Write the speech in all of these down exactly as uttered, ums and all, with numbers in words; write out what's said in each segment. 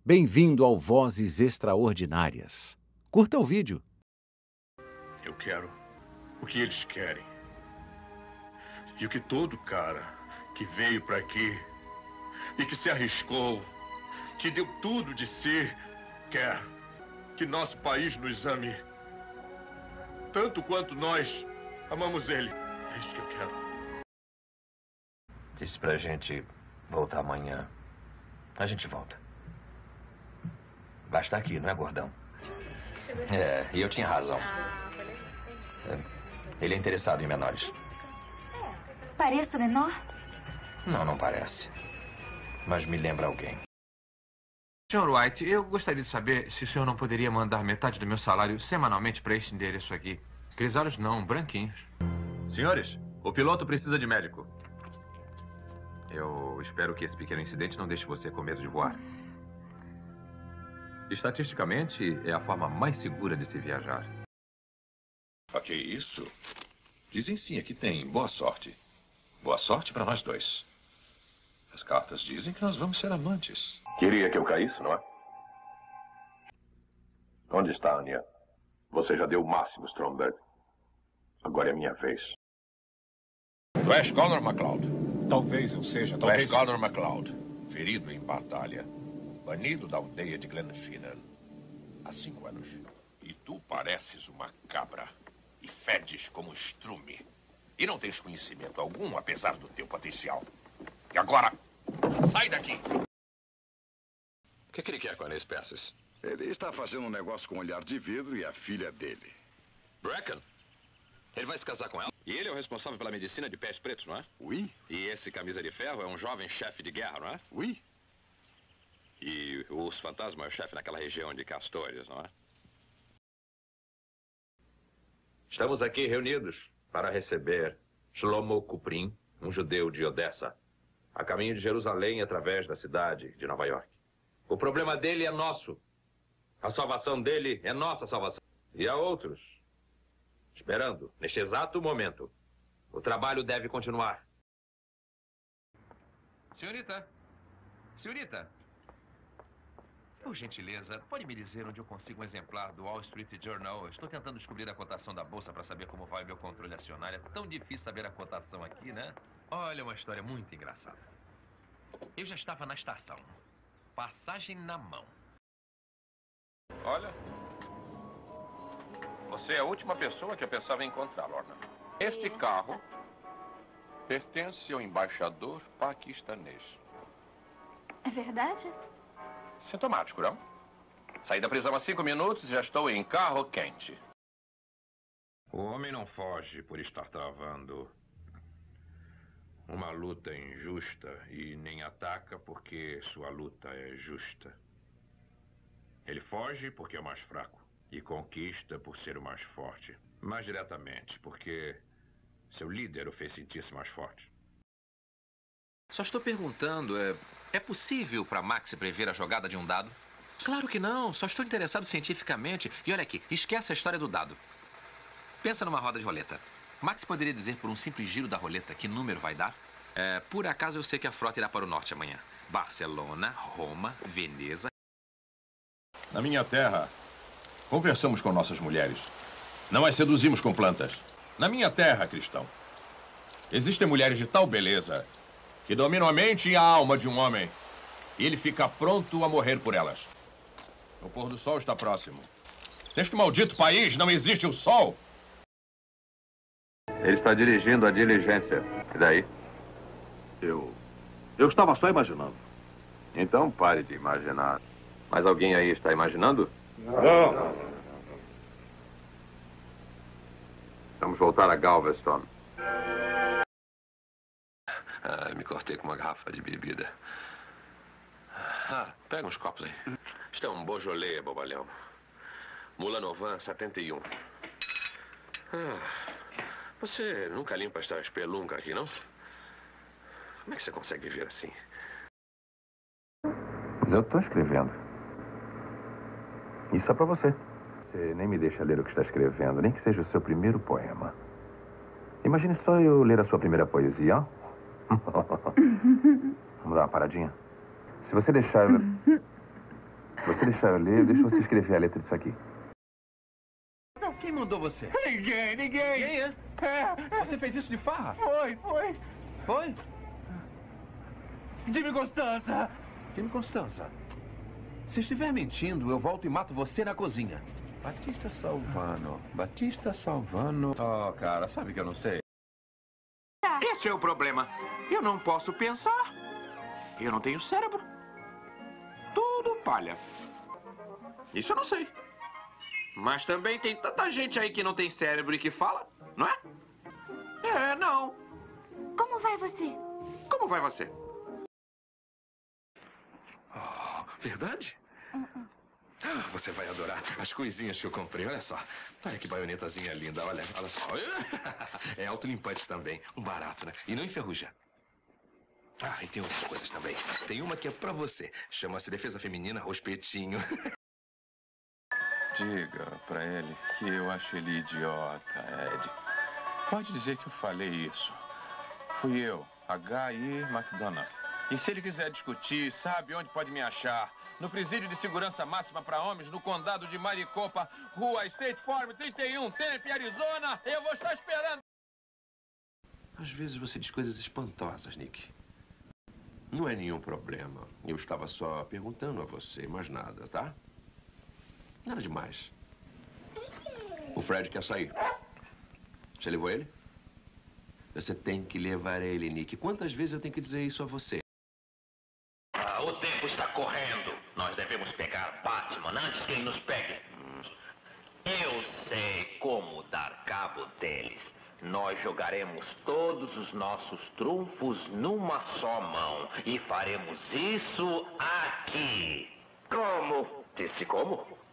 Bem-vindo ao Vozes Extraordinárias. Curta o vídeo. Eu quero o que eles querem. E o que todo cara que veio para aqui e que se arriscou, que deu tudo de si, quer que nosso país nos ame tanto quanto nós amamos ele. É isso que eu quero. Disse pra gente voltar amanhã. A gente volta. Vai estar aqui, não é, gordão? É, e eu tinha razão. É, ele é interessado em menores. Pareço menor? Não, não parece. Mas me lembra alguém. senhor White, eu gostaria de saber se o senhor não poderia mandar metade do meu salário semanalmente para este endereço aqui. Grisalhos não, branquinhos. Senhores, o piloto precisa de médico. Eu espero que esse pequeno incidente não deixe você com medo de voar. Estatisticamente, é a forma mais segura de se viajar. Ok, isso? Dizem sim, aqui tem. Boa sorte. Boa sorte para nós dois. As cartas dizem que nós vamos ser amantes. Queria que eu caísse, não é? Onde está, Anya? Você já deu o máximo, Stromberg. Agora é a minha vez. Tu és Connor MacLeod. Talvez eu seja, Tu talvez... és Connor MacLeod, ferido em batalha. Banido da aldeia de Glenfinnan há cinco anos. E tu pareces uma cabra. E fedes como estrume. E não tens conhecimento algum, apesar do teu potencial. E agora, sai daqui! O que, que ele quer com a espécies? Ele está fazendo um negócio com um olhar de vidro e a filha dele. Bracken? Ele vai se casar com ela? E ele é o responsável pela medicina de pés pretos, não é? Oui. E esse camisa de ferro é um jovem chefe de guerra, não é? Oui. E o urso fantasma é o chefe naquela região de Castores, não é? Estamos aqui reunidos para receber Shlomo Kuprin, um judeu de Odessa, a caminho de Jerusalém através da cidade de Nova York. O problema dele é nosso. A salvação dele é nossa salvação. E há outros esperando, neste exato momento. O trabalho deve continuar. Senhorita, senhorita, por gentileza, pode me dizer onde eu consigo um exemplar do Wall Street Journal? Eu estou tentando descobrir a cotação da bolsa para saber como vai meu controle acionário. É tão difícil saber a cotação aqui, né? Olha, uma história muito engraçada. Eu já estava na estação. Passagem na mão. Olha, você é a última pessoa que eu pensava em encontrar, Lorna. Este carro pertence ao embaixador paquistanês. É verdade? Sintomático, não? Saí da prisão há cinco minutos e já estou em carro quente. O homem não foge por estar travando uma luta injusta e nem ataca porque sua luta é justa. Ele foge porque é o mais fraco e conquista por ser o mais forte. Mais diretamente, porque seu líder o fez sentir-se mais forte. Só estou perguntando, é, é possível para Max prever a jogada de um dado? Claro que não, só estou interessado cientificamente. E olha aqui, esquece a história do dado. Pensa numa roda de roleta. Max poderia dizer por um simples giro da roleta que número vai dar? É, por acaso eu sei que a frota irá para o norte amanhã. Barcelona, Roma, Veneza... Na minha terra, conversamos com nossas mulheres. Não as seduzimos com plantas. Na minha terra, cristão, existem mulheres de tal beleza que dominam a mente e a alma de um homem. E ele fica pronto a morrer por elas. O pôr do sol está próximo. Neste maldito país não existe o sol. Ele está dirigindo a diligência. E daí? Eu... Eu estava só imaginando. Então pare de imaginar. Mas alguém aí está imaginando? Não. Vamos voltar a Galveston. Ah, me cortei com uma garrafa de bebida. Ah, pega uns copos aí. Isto é um Beaujolais, bobalhão. Mula Novan, setenta e um. Ah, você nunca limpa esta espelunca aqui, não? Como é que você consegue viver assim? Mas eu estou escrevendo. Isso é para você. Você nem me deixa ler o que está escrevendo, nem que seja o seu primeiro poema. Imagine só eu ler a sua primeira poesia, ó. Vamos dar uma paradinha? Se você deixar... você deixar eu ler, deixa você escrever a letra disso aqui. Não, quem mandou você? Ninguém, ninguém. Quem é? É. Você fez isso de farra? Foi, foi. Foi? Jimmy Constanza. Jimmy Constanza. Se estiver mentindo, eu volto e mato você na cozinha. Batista Salvano. Batista Salvano. Oh, cara, sabe que eu não sei? Esse é o problema. Eu não posso pensar. Eu não tenho cérebro. Tudo palha. Isso eu não sei. Mas também tem tanta gente aí que não tem cérebro e que fala, não é? É, não. Como vai você? Como vai você? Oh, verdade? Uh-uh. Ah, você vai adorar as coisinhas que eu comprei. Olha só. Olha que baionetazinha linda. Olha, olha só. É autolimpante também. Um barato, né? E não enferruja. Ah, e tem outras coisas também. Tem uma que é pra você. Chama-se Defesa Feminina Rospetinho. Diga pra ele que eu acho ele idiota, Ed. Pode dizer que eu falei isso. Fui eu, H I McDonough. E se ele quiser discutir, sabe onde pode me achar? No presídio de segurança máxima para homens, no condado de Maricopa, rua State Farm trinta e um, Tempe, Arizona. Eu vou estar esperando. Às vezes você diz coisas espantosas, Nick. Não é nenhum problema. Eu estava só perguntando a você, mais nada, tá? Nada demais. O Fred quer sair. Você levou ele? Você tem que levar ele, Nick. Quantas vezes eu tenho que dizer isso a você? Ah, o tempo está correndo. Nós devemos pegar Batman antes que ele nos pegue. Eu sei como dar cabo deles. Nós jogaremos todos os nossos trunfos numa só mão. E faremos isso aqui. Como? Disse como?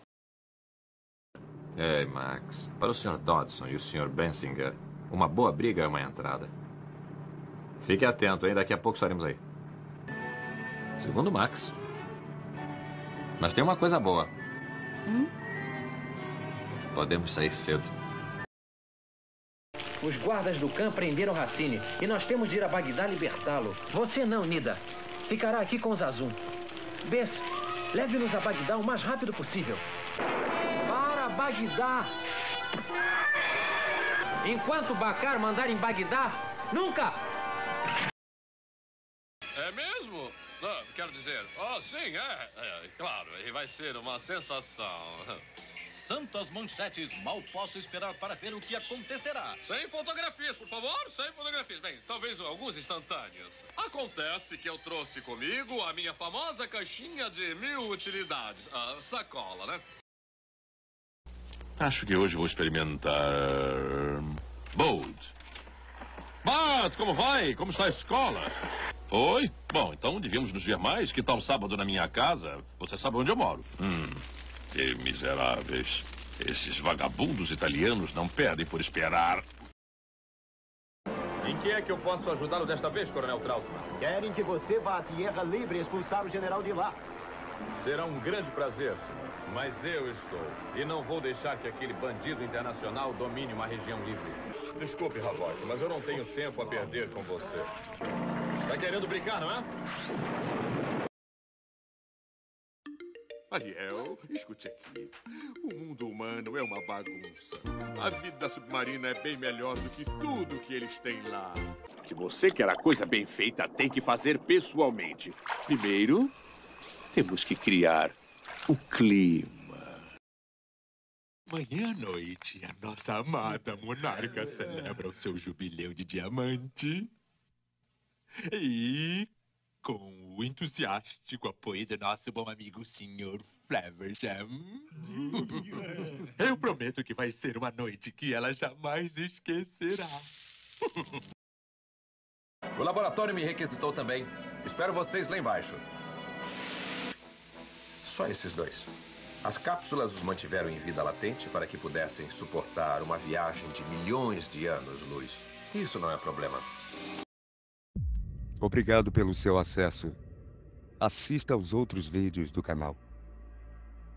Ei, Max. Para o senhor Dodson e o senhor Bensinger, uma boa briga é uma entrada. Fique atento, hein? Daqui a pouco estaremos aí. Segundo Max. Mas tem uma coisa boa. Hum? Podemos sair cedo. Os guardas do Khan prenderam Racine e nós temos de ir a Bagdá libertá-lo. Você não, Nida. Ficará aqui com os Azum. Bess, leve-nos a Bagdá o mais rápido possível. Para Bagdá! Enquanto Bakar mandar em Bagdá, nunca! É mesmo? Não, quero dizer, oh, sim, é, é, claro, e vai ser uma sensação. Santas manchetes, mal posso esperar para ver o que acontecerá. Sem fotografias, por favor, sem fotografias. Bem, talvez alguns instantâneos. Acontece que eu trouxe comigo a minha famosa caixinha de mil utilidades, a sacola, né? Acho que hoje vou experimentar... Bold. Bart, como vai? Como está a escola? Oi? Bom, então devíamos nos ver mais. Que tal sábado na minha casa? Você sabe onde eu moro. Hum, que miseráveis. Esses vagabundos italianos não perdem por esperar. Em que é que eu posso ajudá-lo desta vez, Coronel Trautmann? Querem que você vá à Tierra Livre e expulsar o general de lá. Será um grande prazer, senhor. Mas eu estou. E não vou deixar que aquele bandido internacional domine uma região livre. Desculpe, Havok, mas eu não tenho tempo a perder com você. Está querendo brincar, não é? Ariel, escute aqui. O mundo humano é uma bagunça. A vida submarina é bem melhor do que tudo que eles têm lá. Se você quer a coisa bem feita, tem que fazer pessoalmente. Primeiro, temos que criar o clima. Manhã à noite, a nossa amada monarca celebra o seu jubileu de diamante. E, com o entusiástico apoio do nosso bom amigo senhor Flaversham, eu prometo que vai ser uma noite que ela jamais esquecerá. O laboratório me requisitou também. Espero vocês lá embaixo. Só esses dois. As cápsulas os mantiveram em vida latente para que pudessem suportar uma viagem de milhões de anos-luz. Isso não é problema. Obrigado pelo seu acesso. Assista aos outros vídeos do canal.